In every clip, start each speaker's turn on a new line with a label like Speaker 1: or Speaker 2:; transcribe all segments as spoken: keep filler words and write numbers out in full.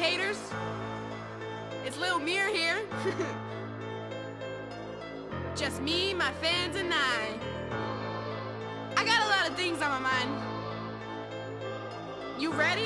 Speaker 1: haters? It's Lil Mir here. Just me, my fans, and I. I got a lot of things on my mind. You ready?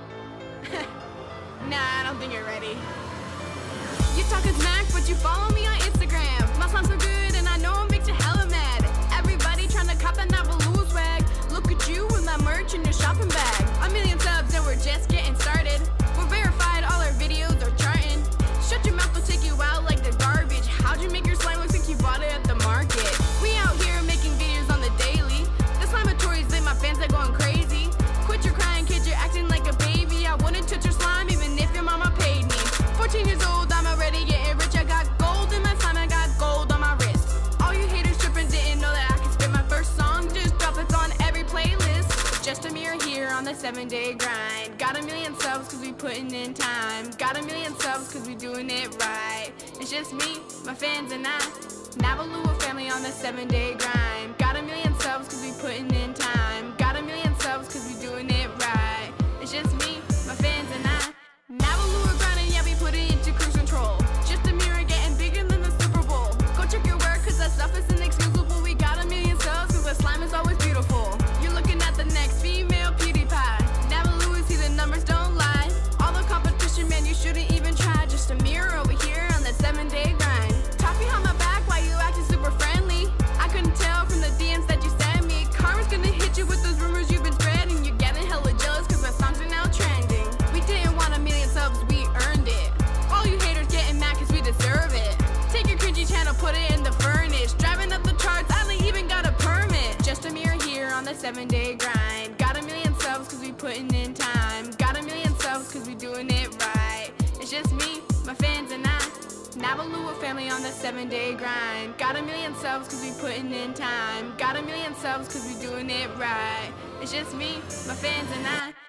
Speaker 1: Nah, I don't think you're ready. You talking smack, but you follow me on Instagram. My song's so good, and I know it makes you hella mad. Everybody tryna cop that Nabaloo swag. Look at you with my merch in your shopping bag. A million subs, and we're just getting started. We're verified, all our videos are charting. Shut your mouth, we'll take you out like the garbage. How'd you make your slime look like you bought it at the market? We out here making videos on the daily. The Slimatory's lit, my fans are going crazy. Quit your crying, kid, you're acting like a baby. I wouldn't touch your slime even if your mama paid me. fourteen years old, I'm already getting rich. I got gold in my slime, I got gold on my wrist. All you haters tripping didn't know that I could spit my first song. Just drop it on every playlist. Just a mirror here on the seven day grind. Got a million subs cause we putting in time. Got a million subs cause we doing it right. It's just me, my fans, and I. Nabaloo family on the seven day grind. Got a million subs cause we putting in time. Got a million subs cause we doing it right. It's just me, my fans, and I. Nabaloo grinding, yeah, we put it into cruise control. Just a mirror getting bigger than the Super Bowl. Go check your work cause that stuff is inexcusable. We got a million subs cause the slime is always beautiful. You're looking at the next female PewDiePie. Nabaloo is here, the numbers don't lie. All the competition, man, you shouldn't even try. Just a mirror over here on that seven day grind. Talk behind my back while you acting super friendly. I couldn't tell from the D Ms that you sent me. Karma's gonna hit you with those rumors you've been spreading. You're getting hella jealous cause my songs are now trending. We didn't want a million subs, we earned it. All you haters getting mad cause we deserve it. Take your cringy channel, put it in the furnace. Driving up the charts, I ain't even got a permit. Just a mirror here on the seven day grind. Got a million subs cause we putting in time. Got a million subs cause we doing it right. It's just me, my fans, and I. Nabaloo family on the seven day grind. Got a million subs cause we putting in time. Got a million subs cause we doing it right. It's just me, my fans, and I.